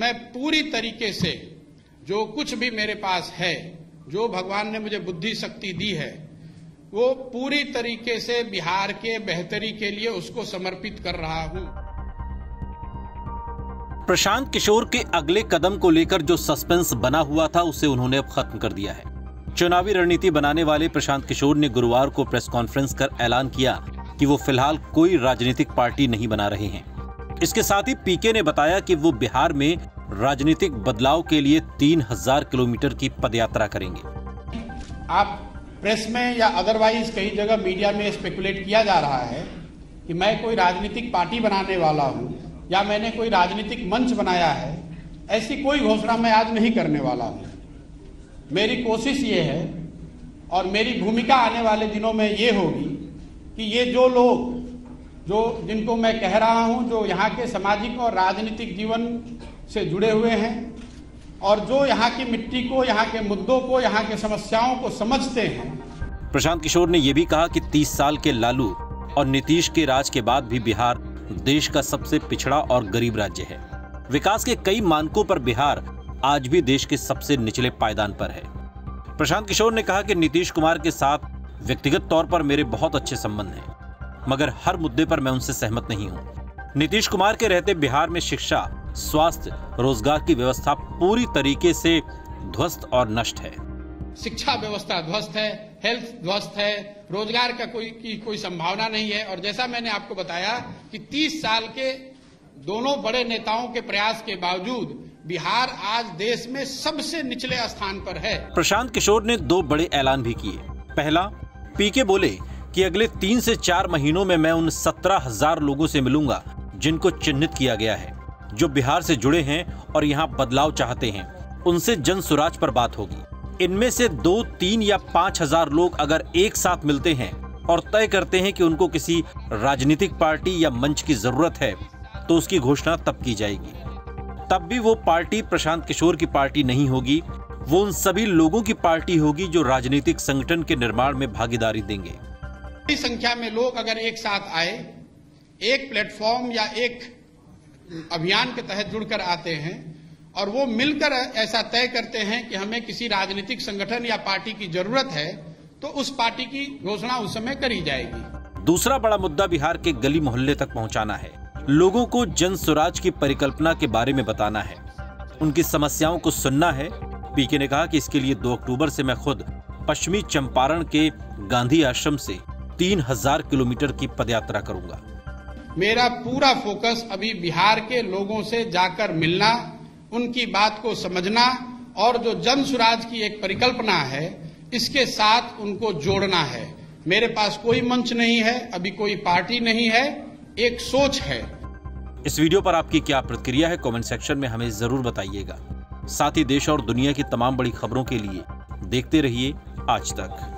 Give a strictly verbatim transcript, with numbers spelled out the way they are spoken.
मैं पूरी तरीके से जो कुछ भी मेरे पास है, जो भगवान ने मुझे बुद्धि शक्ति दी है, वो पूरी तरीके से बिहार के बेहतरी के लिए उसको समर्पित कर रहा हूं। प्रशांत किशोर के अगले कदम को लेकर जो सस्पेंस बना हुआ था उसे उन्होंने अब खत्म कर दिया है। चुनावी रणनीति बनाने वाले प्रशांत किशोर ने गुरुवार को प्रेस कॉन्फ्रेंस कर ऐलान किया कि वो फिलहाल कोई राजनीतिक पार्टी नहीं बना रहे हैं। इसके साथ ही पीके ने बताया कि वो बिहार में राजनीतिक बदलाव के लिए तीन हजार किलोमीटर की पदयात्रा करेंगे। आप प्रेस में या अदरवाइज कई जगह मीडिया में स्पेकुलेट किया जा रहा है कि मैं कोई राजनीतिक पार्टी बनाने वाला हूं या मैंने कोई राजनीतिक मंच बनाया है। ऐसी कोई घोषणा मैं आज नहीं करने वाला हूं। मेरी कोशिश ये है और मेरी भूमिका आने वाले दिनों में ये होगी कि ये जो लोग जो जिनको मैं कह रहा हूं, जो यहाँ के सामाजिक और राजनीतिक जीवन से जुड़े हुए हैं और जो यहाँ की मिट्टी को, यहाँ के मुद्दों को, यहाँ के समस्याओं को समझते हैं। प्रशांत किशोर ने यह भी कहा कि तीस साल के लालू और नीतीश के राज के बाद भी बिहार देश का सबसे पिछड़ा और गरीब राज्य है। विकास के कई मानकों पर बिहार आज भी देश के सबसे निचले पायदान पर है। प्रशांत किशोर ने कहा कि नीतीश कुमार के साथ व्यक्तिगत तौर पर मेरे बहुत अच्छे संबंध हैं, मगर हर मुद्दे पर मैं उनसे सहमत नहीं हूं। नीतीश कुमार के रहते बिहार में शिक्षा, स्वास्थ्य, रोजगार की व्यवस्था पूरी तरीके से ध्वस्त और नष्ट है। शिक्षा व्यवस्था ध्वस्त है, हेल्थ ध्वस्त है, रोजगार का कोई की कोई संभावना नहीं है। और जैसा मैंने आपको बताया कि तीस साल के दोनों बड़े नेताओं के प्रयास के बावजूद बिहार आज देश में सबसे निचले स्थान पर है। प्रशांत किशोर ने दो बड़े ऐलान भी किए। पहला, पीके बोले कि अगले तीन से चार महीनों में मैं उन सत्रह हजार लोगों से मिलूंगा जिनको चिन्हित किया गया है, जो बिहार से जुड़े हैं और यहाँ बदलाव चाहते हैं। उनसे जन सुराज पर बात होगी। इनमें से दो, तीन या पांच हजार लोग अगर एक साथ मिलते हैं और तय करते हैं कि उनको किसी राजनीतिक पार्टी या मंच की जरूरत है, तो उसकी घोषणा तब की जाएगी। तब भी वो पार्टी प्रशांत किशोर की पार्टी नहीं होगी, वो उन सभी लोगों की पार्टी होगी जो राजनीतिक संगठन के निर्माण में भागीदारी देंगे। बड़ी संख्या में लोग अगर एक साथ आए, एक प्लेटफॉर्म या एक अभियान के तहत जुड़कर आते हैं और वो मिलकर ऐसा तय करते हैं कि हमें किसी राजनीतिक संगठन या पार्टी की जरूरत है, तो उस पार्टी की घोषणा उस समय करी जाएगी। दूसरा बड़ा मुद्दा बिहार के गली मोहल्ले तक पहुंचाना है। लोगों को जन स्वराज की परिकल्पना के बारे में बताना है, उनकी समस्याओं को सुनना है। पीके ने कहा कि इसके लिए दो अक्टूबर से मैं खुद पश्चिमी चंपारण के गांधी आश्रम से तीन हजार किलोमीटर की पदयात्रा करूंगा। मेरा पूरा फोकस अभी बिहार के लोगों से जाकर मिलना, उनकी बात को समझना और जो जन स्वराज की एक परिकल्पना है इसके साथ उनको जोड़ना है। मेरे पास कोई मंच नहीं है, अभी कोई पार्टी नहीं है, एक सोच है। इस वीडियो पर आपकी क्या प्रतिक्रिया है, कमेंट सेक्शन में हमें जरूर बताइएगा। साथ ही देश और दुनिया की तमाम बड़ी खबरों के लिए देखते रहिए आज तक।